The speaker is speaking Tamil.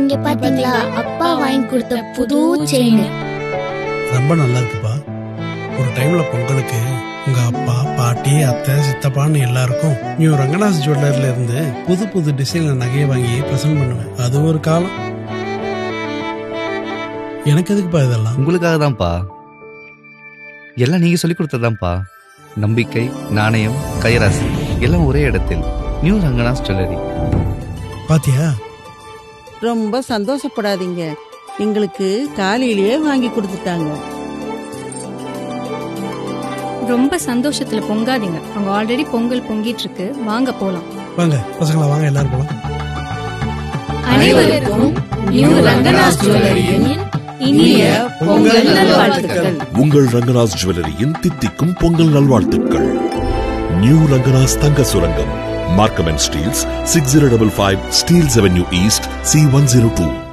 இங்க பாத்தீங்களா அப்பா வாங்கி கொடுத்த புது செயின். ரொம்ப நல்லா இருக்குப்பா. ஒரு டைம்ல பொங்கலுக்கு உங்க அப்பா பாட்டி அத்தை சித்தப்பான்னு எல்லாருக்கும் நியூ ரங்கநாஸ் ஜுவல்லரில இருந்து புது புது டிசைன்ல நகையை வாங்கி பிரசன்ட் பண்ணுவேன். அது ஒரு காலம். எனக்கு எதுக்குப்பா இதெல்லாம்? உங்களுக்காக தான்ப்பா. எல்லாம் நீங்க சொல்லி கொடுத்ததான்ப்பா. நம்பிக்கை, நாணயம், கைராசி எல்லாம் ஒரே இடத்தில். New Ranganas jewellery. பாத்தியா? ரொம்ப சந்தோஷப்படாதீங்க, எங்களுக்கு காலையிலேயே வாங்கி கொடுத்துட்டாங்க. ரொம்ப சந்தோஷத்துல பொங்காதீங்க, அவங்க ஆல்ரெடி பொங்கல் பொங்கிட்டு இருக்கு. வாங்க போலாம். வாங்க பசங்களா, வாங்க எல்லாரும் போலாம். அனைவருக்கும் நியூ ரங்கநாஸ் ஜுவல்லரியின் இனிய பொங்கல் நல்வாழ்த்துக்கள். உங்கள் ரங்கநாஸ் ஜுவல்லரியின் தித்திக்கும் பொங்கல் நல்வாழ்த்துக்கள். நியூ ரங்கநாஸ் தங்க சுரங்கம், Markham and Steels, 6055 Steels avenue east, C102.